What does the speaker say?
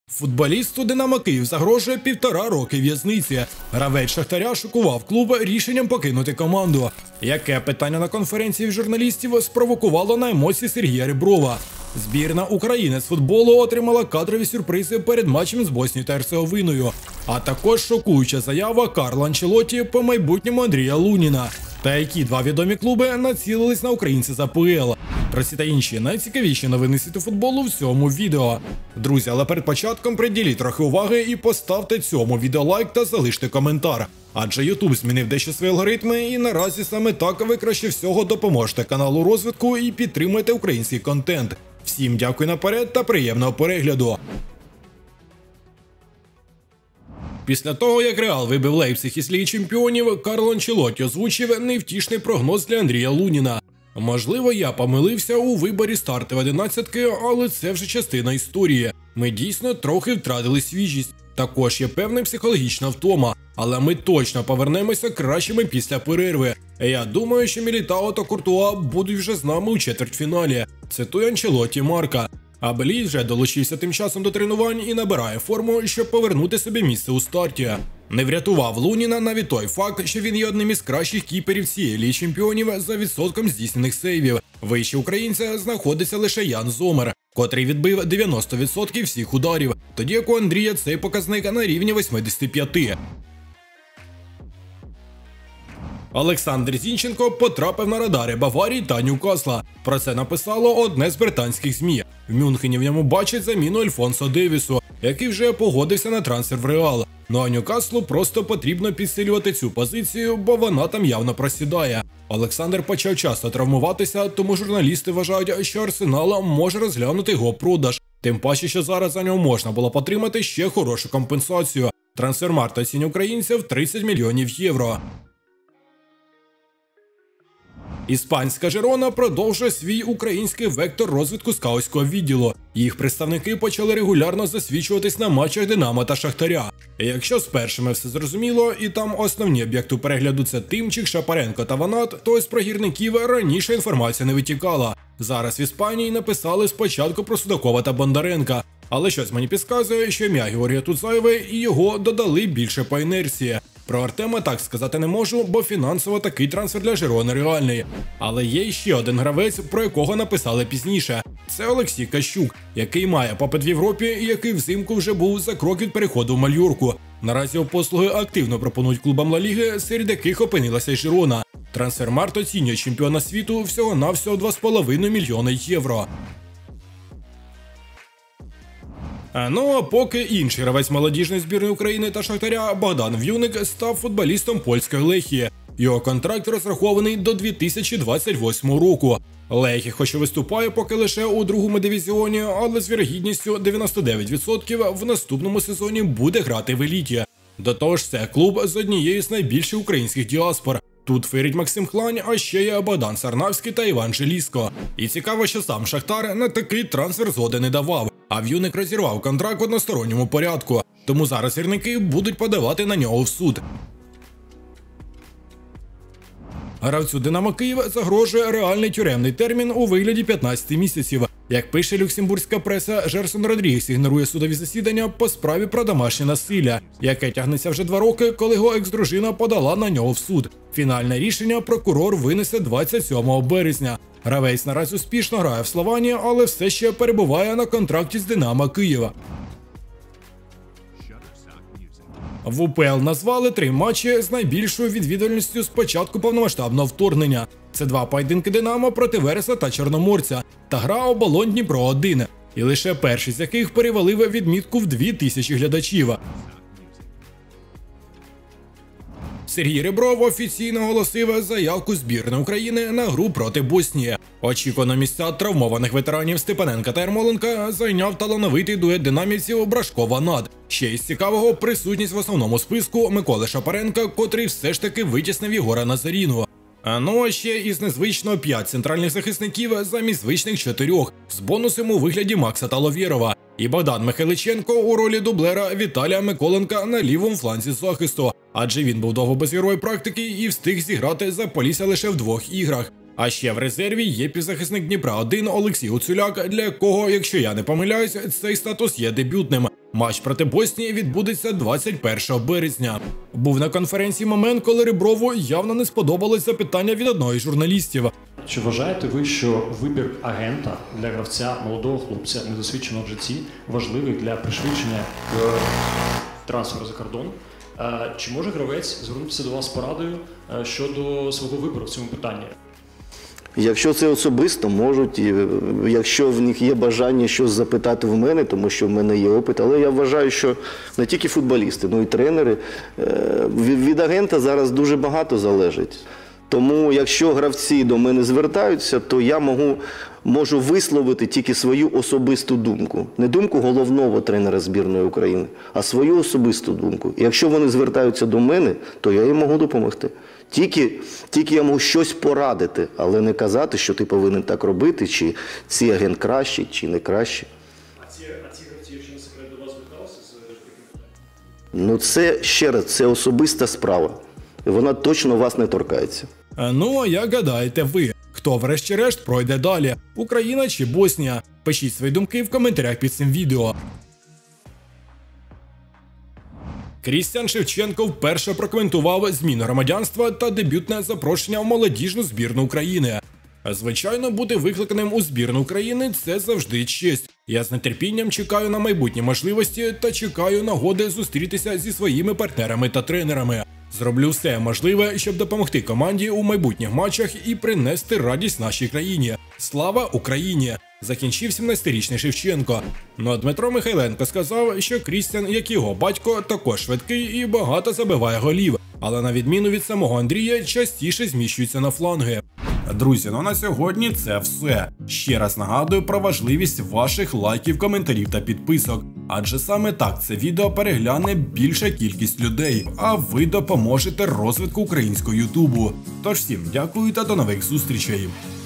Футболісту «Динамо Київ» загрожує 1,5 роки в'язниці. Гравець «Шахтаря» шокував клуб рішенням покинути команду. Яке питання на конференції в журналістів спровокувало на емоції Сергія Реброва? Збірна України з футболу отримала кадрові сюрпризи перед матчем з Боснією та Герцеговиною. А також шокуюча заява Карло Анчелотті по майбутньому Андрія Луніна. Та які два відомі клуби націлились на українців з АПЛ. Про ці та інші найцікавіші новини світу футболу в цьому відео. Друзі, але перед початком приділіть трохи уваги і поставте цьому відео лайк та залиште коментар. Адже YouTube змінив дещо свої алгоритми, і наразі саме так ви краще всього допоможете каналу розвитку і підтримуєте український контент. Всім дякую наперед та приємного перегляду. Після того, як Реал вибив Лейпциг із Ліги Чемпіонів, Карло Анчелотті озвучив невтішний прогноз для Андрія Луніна. Можливо, я помилився у виборі стартової 11-ки, але це вже частина історії. Ми дійсно трохи втратили свіжість. Також є певна психологічна втома, але ми точно повернемося кращими після перерви. Я думаю, що Мілітао та Куртуа будуть вже з нами у четвертьфіналі. Цитує Анчелотті Марка. А Белій вже долучився тим часом до тренувань і набирає форму, щоб повернути собі місце у старті. Не врятував Луніна навіть той факт, що він є одним із кращих кіперів цієї Ліги Чемпіонів за відсотком здійснених сейвів. Вище українця знаходиться лише Ян Зомер, котрий відбив 90% всіх ударів, тоді як у Андрія цей показник на рівні 85%. Олександр Зінченко потрапив на радари Баварії та Ньюкасла. Про це написало одне з британських ЗМІ. В Мюнхені в ньому бачать заміну Альфонсо Дейвісу, який вже погодився на трансфер в Реал. Ну а Ньюкаслу просто потрібно підсилювати цю позицію, бо вона там явно просідає. Олександр почав часто травмуватися, тому журналісти вважають, що Арсенал може розглянути його продаж. Тим паче, що зараз за нього можна було отримати ще хорошу компенсацію. Трансфермаркт оцінює українця в 30 мільйонів євро. Іспанська Жирона продовжує свій український вектор розвитку скаутського відділу. Їх представники почали регулярно засвідчуватись на матчах Динамо та Шахтаря. Якщо з першими все зрозуміло, і там основні об'єкти перегляду – це Тимчик, Шапаренко та Ванат, то з про гірників раніше інформація не витікала. Зараз в Іспанії написали спочатку про Судакова та Бондаренка. Але щось мені підказує, що ім'я Георгія тут зайве і його додали більше по інерції. Про Артема так сказати не можу, бо фінансово такий трансфер для Жирони реальний. Але є ще один гравець, про якого написали пізніше. Це Олексій Кащук, який має попит в Європі і який взимку вже був за крок від переходу в Мальорку. Наразі його послуги активно пропонують клубам Ла Ліги, серед яких опинилася й Жирона. Трансфермаркт оцінює чемпіона світу всього-навсього 2,5 мільйони євро. Ну а поки інший гравець молодіжної збірної України та Шахтаря Богдан В'юник став футболістом польської Лехії. Його контракт розрахований до 2028 року. Лехі хоч і виступає поки лише у другому дивізіоні, але з вірогідністю 99% в наступному сезоні буде грати в еліті. До того ж, це клуб з однією з найбільших українських діаспор. Тут фирить Максим Хлань, а ще є Богдан Сарнавський та Іван Желізко. І цікаво, що сам Шахтар на такий трансфер згоди не давав. А В'юник розірвав контракт в односторонньому порядку. Тому зараз гірники будуть подавати на нього в суд. Гравцю «Динамо Київ» загрожує реальний тюремний термін у вигляді 15 місяців. Як пише люксембурзька преса, Жерсон Родрігес ігнорує судові засідання по справі про домашнє насилля, яке тягнеться вже 2 роки, коли його екс-дружина подала на нього в суд. Фінальне рішення прокурор винесе 27 березня. Гравець наразі успішно грає в Славані, але все ще перебуває на контракті з «Динамо Києва». В УПЛ назвали 3 матчі з найбільшою відвідувальністю з початку повномасштабного вторгнення. Це 2 поєдинки «Динамо» проти Вереса та Чорноморця та гра Оболонь Дніпро-1. І лише перший з яких перевалив відмітку в 2000 глядачів. Сергій Ребров офіційно оголосив заявку збірної України на гру проти Боснії. Очікувано місця травмованих ветеранів Степаненка та Ярмоленка зайняв талановитий дует динамівців Брашко-Ванат. Ще із цікавого присутність в основному списку Миколи Шапаренка, котрий все ж таки витіснив Єгора Назаріну. Ну а ще із незвично 5 центральних захисників замість звичних 4, з бонусом у вигляді Макса Таловєрова. І Богдан Михайличенко у ролі дублера Віталія Миколенка на лівому фланзі захисту, адже він був довго без ігрової практики і встиг зіграти за Полісся лише в 2 іграх. А ще в резерві є півзахисник Дніпра-1 Олексій Гуцуляк, для якого, якщо я не помиляюсь, цей статус є дебютним. Матч проти Боснії відбудеться 21 березня. Був на конференції момент, коли Реброву явно не сподобалось запитання від одного із журналістів. Чи вважаєте ви, що вибір агента для гравця, молодого хлопця, недосвідченого в житті, важливий для пришвидшення трансферу за кордон? Чи може гравець звернутися до вас з порадою щодо свого вибору в цьому питанні? Якщо це особисто, можуть, якщо в них є бажання щось запитати в мене, тому що в мене є опит, але я вважаю, що не тільки футболісти, але й тренери, від агента зараз дуже багато залежить. Тому якщо гравці до мене звертаються, то я можу висловити тільки свою особисту думку. Не думку головного тренера збірної України, а свою особисту думку. І якщо вони звертаються до мене, то я їм можу допомогти. Тільки я можу щось порадити, але не казати, що ти повинен так робити, чи цей агент кращий, чи не кращий. А ці гравці, якщо не секрет, до вас зверталися з таким питанням? Ну це, ще раз, це особиста справа. І вона точно вас не торкається. Ну, а як гадаєте ви? Хто врешті-решт пройде далі? Україна чи Боснія? Пишіть свої думки в коментарях під цим відео. Крістян Шевченко вперше прокоментував зміну громадянства та дебютне запрошення в молодіжну збірну України. Звичайно, бути викликаним у збірну України – це завжди честь. Я з нетерпінням чекаю на майбутні можливості та чекаю нагоди зустрітися зі своїми партнерами та тренерами. Зроблю все можливе, щоб допомогти команді у майбутніх матчах і принести радість нашій країні. Слава Україні! Закінчив 17-річний Шевченко. Ну а Дмитро Михайленко сказав, що Крістян, як його батько, також швидкий і багато забиває голів. Але на відміну від самого Андрія, частіше зміщується на фланги. Друзі, ну на сьогодні це все. Ще раз нагадую про важливість ваших лайків, коментарів та підписок. Адже саме так це відео перегляне більша кількість людей, а ви допоможете розвитку українського ютубу. Тож всім дякую та до нових зустрічей.